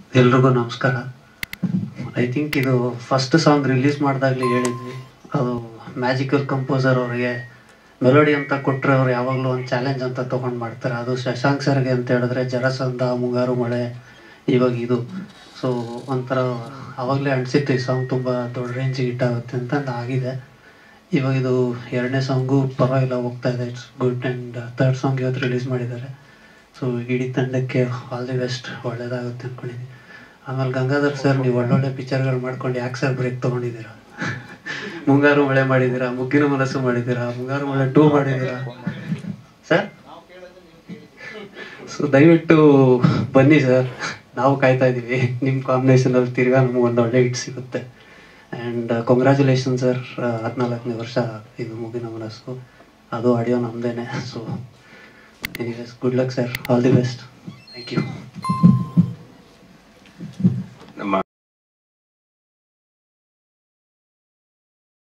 ಎಲ್ರಿಗೂ ನಮಸ್ಕಾರ. I think ಇದು ಫಸ್ಟ್ ಸಾಂಗ್ ರಿಲೀಸ್ ಮಾಡಿದಾಗಲೇ ಹೇಳಿದ್ವಿ, ಅದು ಮ್ಯಾಜಿಕಲ್ ಕಂಪೋಸರ್ ಅವರಿಗೆ ಮೆಲೋಡಿ ಅಂತ ಕೊಟ್ಟರೆ ಅವ್ರು ಯಾವಾಗಲೂ ಒಂದು ಚಾಲೆಂಜ್ ಅಂತ ತೊಗೊಂಡು ಮಾಡ್ತಾರೆ. ಅದು ಶಶಾಂಕ್ ಸರ್ಗೆ ಅಂತ ಹೇಳಿದ್ರೆ ಜರಸಂಧ, ಮುಂಗಾರು ಮಳೆ, ಇವಾಗ ಇದು. ಸೊ ಒಂಥರ ಆವಾಗಲೇ ಅನಿಸಿತ್ತು ಈ ಸಾಂಗ್ ತುಂಬ ದೊಡ್ಡ ರೇಂಜಿಗೆ ಹಿಟ್ ಆಗುತ್ತೆ ಅಂತ ಆಗಿದೆ. ಇವಾಗ ಇದು ಎರಡನೇ ಸಾಂಗು ಪರವಾಗಿಲ್ಲ, ಹೋಗ್ತಾ ಇದೆ, it's good. And third song ಇವತ್ತು ರಿಲೀಸ್ ಮಾಡಿದ್ದಾರೆ. ಸೊ ಇಡೀ ತಂಡಕ್ಕೆ ಆಲ್ ದಿ ಬೆಸ್ಟ್, ಒಳ್ಳೇದಾಗುತ್ತೆ ಅಂದ್ಕೊಂಡಿದ್ದೀನಿ. ಆಮೇಲೆ ಗಂಗಾಧರ್ ಸರ್, ನೀವು ಒಳ್ಳೊಳ್ಳೆ ಪಿಕ್ಚರ್ಗಳು ಮಾಡ್ಕೊಂಡು ಯಾಕೆ ಸರ್ ಬ್ರೇಕ್ ತೊಗೊಂಡಿದ್ದೀರಾ? ಮುಂಗಾರು ಮಳೆ ಮಾಡಿದ್ದೀರಾ, ಮುಗ್ಗಿನ ಮನಸ್ಸು ಮಾಡಿದ್ದೀರಾ, ಮುಂಗಾರು ಮಳೆ 2 ಮಾಡಿದ್ದೀರಾ ಸರ್. ಸೊ ದಯವಿಟ್ಟು ಬನ್ನಿ ಸರ್, ನಾವು ಕಾಯ್ತಾ ಇದ್ದೀವಿ. ನಿಮ್ಮ ಕಾಂಬಿನೇಷನಲ್ಲಿ ತಿರ್ಗಾ ನಮಗೊಂದು ಒಳ್ಳೆ ಹಿಟ್ ಸಿಗುತ್ತೆ. ಆ್ಯಂಡ್ ಕಂಗ್ರ್ಯಾಚುಲೇಷನ್ ಸರ್, 14ನೇ ವರ್ಷ ಇದು ಮುಗಿನ ಮನಸ್ಸು, ಅದು ಆಡಿಯೋ ನಮ್ಮದೇನೆ. So anyways, good luck sir, all the best, thank you.